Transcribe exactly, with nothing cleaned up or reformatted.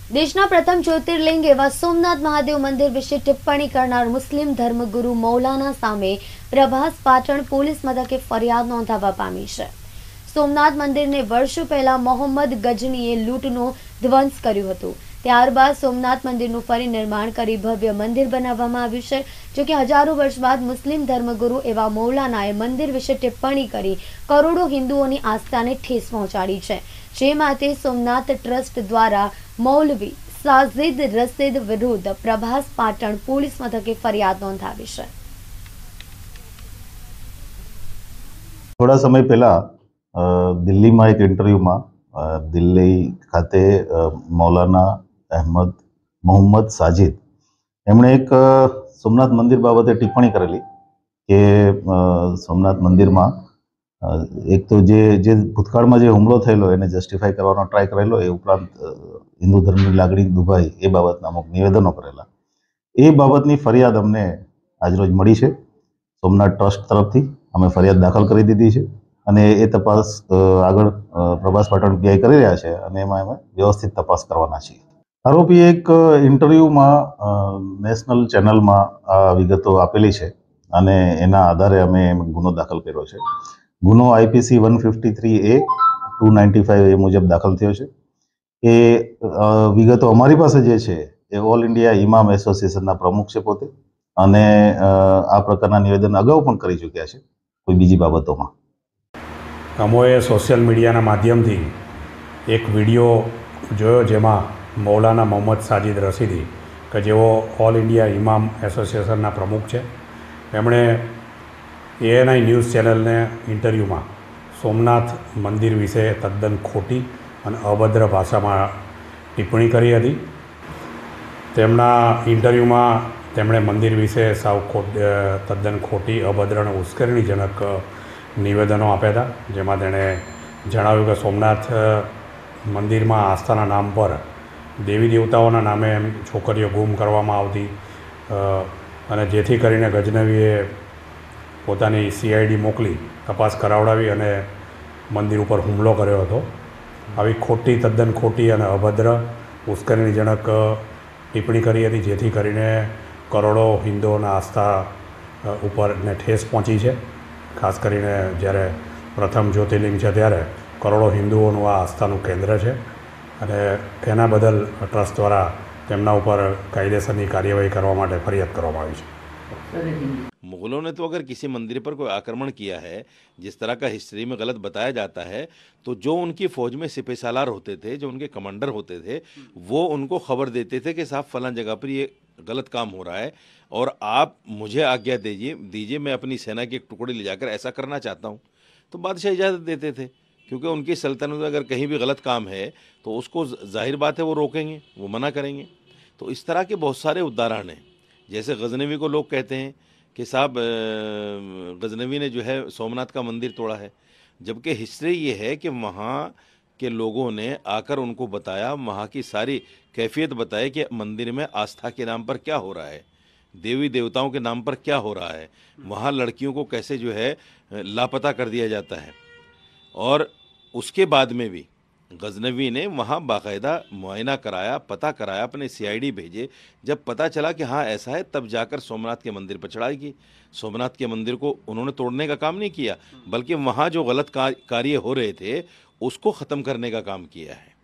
દેશના પ્રથમ જ્યોતિર્લિંગ એવા સોમનાથ મહાદેવ મંદિર વિશે ટિપ્પણી કરનાર મુસ્લિમ ધર્મગુરુ મૌલાના સામે પ્રભાસ પાટણ પોલીસ મથકે ફરિયાદ નોંધાવવા પામી છે। સોમનાથ મંદિરને વર્ષો પહેલા મોહમ્મદ ગજનીએ લૂંટનો ધ્વંસ કર્યું હતું। ત્યારબાદ સોમનાથ મંદિરનું ફરી નિર્માણ કરી ભવ્ય મંદિર બનાવવામાં આવ્યું છે। જો કે હજારો વર્ષ બાદ મુસ્લિમ ધર્મગુરુ એવા મૌલાનાએ મંદિર વિશે ટિપ્પણી કરી કરોડો હિન્દુઓની આસ્થાને ઠેસ પહોંચાડી છે। જે માટે સોમનાથ ટ્રસ્ટ દ્વારા મૌલવી સાજિદ રસીદ વિરુદ્ધ પ્રભાસ પાટણ પોલીસ મથકે ફરિયાદ નોંધાવી છે। થોડા સમય પહેલા દિલ્હીમાં એક ઇન્ટરવ્યુમાં દિલ્હી ખાતે મૌલાના અહેમદ મોહમ્મદ સાજિદ એમણે એક સોમનાથ મંદિર બાબતે ટિપ્પણી કરેલી કે સોમનાથ મંદિરમાં એક તો જે જે ભૂતકાળમાં જે હુમલો થયેલો એને જસ્ટિફાઈ કરવાનો ટ્રાય કરેલો, એ ઉપરાંત હિન્દુ ધર્મની લાગણી દુભાઈ એ બાબતના અમુક નિવેદનો કરેલા, એ બાબતની ફરિયાદ અમને આજરોજ મળી છે। સોમનાથ ટ્રસ્ટ તરફથી અમે ફરિયાદ દાખલ કરી દીધી છે અને એ તપાસ આગળ પ્રભાસ પાટણ પીઆઈ કરી રહ્યા છે અને એમાં અમે વ્યવસ્થિત તપાસ કરવાના છીએ। આરોપી એક ઇન્ટરવ્યુમાં નેશનલ ચેનલમાં આ વિગતો આપેલી છે અને એના આધારે અમે ગુનો દાખલ કર્યો છે। ગુનો IPC one fifty three A two ninety five A મુજબ દાખલ થયો છે। એ વિગતો અમારી પાસે જે છે એ ઓલ ઇન્ડિયા ઇમામ એસોસિએશનના પ્રમુખ છે પોતે, અને આ પ્રકારના નિવેદન અગાઉ પણ કરી ચૂક્યા છે કોઈ બીજી બાબતોમાં। અમોએ સોશિયલ મીડિયાના માધ્યમથી એક વિડીયો જોયો જેમાં મૌલાના મોહમ્મદ સાજિદ રસીદી કે જેઓ ઓલ ઇન્ડિયા ઇમામ એસોસિએશનના પ્રમુખ છે, એમણે એએનઆઈ ન્યૂઝ ચેનલને ઇન્ટરવ્યૂમાં સોમનાથ મંદિર વિશે તદ્દન ખોટી અને અભદ્ર ભાષામાં ટિપ્પણી કરી હતી। તેમના ઇન્ટરવ્યૂમાં તેમણે મંદિર વિશે સાવ ખોટ તદ્દન ખોટી અભદ્ર અને ઉશ્કેરણીજનક નિવેદનો આપ્યા હતા, જેમાં તેણે જણાવ્યું કે સોમનાથ મંદિરમાં આસ્થાના નામ પર દેવી દેવતાઓના નામે એમ છોકરીઓ ગુમ કરવામાં આવતી અને જેથી કરીને ગજનવીએ પોતાની સીઆઈડી મોકલી તપાસ કરાવડાવી અને મંદિર ઉપર હુમલો કર્યો હતો। આવી ખોટી તદ્દન ખોટી અને અભદ્ર ઉશ્કેરણીજનક ટિપ્પણી કરી હતી, જેથી કરીને કરોડો હિન્દુઓના આસ્થા ઉપર ને ઠેસ પહોંચી છે। ખાસ કરીને જ્યારે પ્રથમ જ્યોતિર્લિંગ છે ત્યારે કરોડો હિન્દુઓનું આ આસ્થાનું કેન્દ્ર છે અને એના બદલ ટ્રસ્ટ દ્વારા તેમના ઉપર કાયદેસરની કાર્યવાહી કરવા માટે ફરિયાદ કરવામાં આવી છે। मुगलों ने तो अगर किसी मंदिर पर कोई आक्रमण किया है, जिस तरह का हिस्ट्री में गलत बताया जाता है, तो जो उनकी फौज में सिपह सालार होते थे, जो उनके कमांडर होते थे, वो उनको खबर देते थे कि साहब फलां जगह पर ये गलत काम हो रहा है और आप मुझे आज्ञा दीजिए दीजिए मैं अपनी सेना की एक टुकड़ी ले जाकर ऐसा करना चाहता हूँ। तो बादशाह इजाज़त देते थे, क्योंकि उनकी सल्तनत में अगर कहीं भी गलत काम है तो उसको जाहिर बात है वो रोकेंगे, वो मना करेंगे। तो इस तरह के बहुत सारे उदाहरण हैं। जैसे गजनवी को लोग कहते हैं कि साहब गजनवी ने जो है सोमनाथ का मंदिर तोड़ा है, जबकि हिस्ट्री ये है कि वहाँ के लोगों ने आकर उनको बताया, वहाँ की सारी कैफियत बताई कि मंदिर में आस्था के नाम पर क्या हो रहा है, देवी देवताओं के नाम पर क्या हो रहा है, वहाँ लड़कियों को कैसे जो है लापता कर दिया जाता है। और उसके बाद में भी गजनवी ने वहाँ बाकायदा मुआयना कराया, पता कराया, अपने सीआईडी भेजे। जब पता चला कि हाँ ऐसा है, तब जाकर सोमनाथ के मंदिर पर चढ़ाई की। सोमनाथ के मंदिर को उन्होंने तोड़ने का काम नहीं किया, बल्कि वहाँ जो गलत कार्य हो रहे थे उसको ख़त्म करने का काम किया है।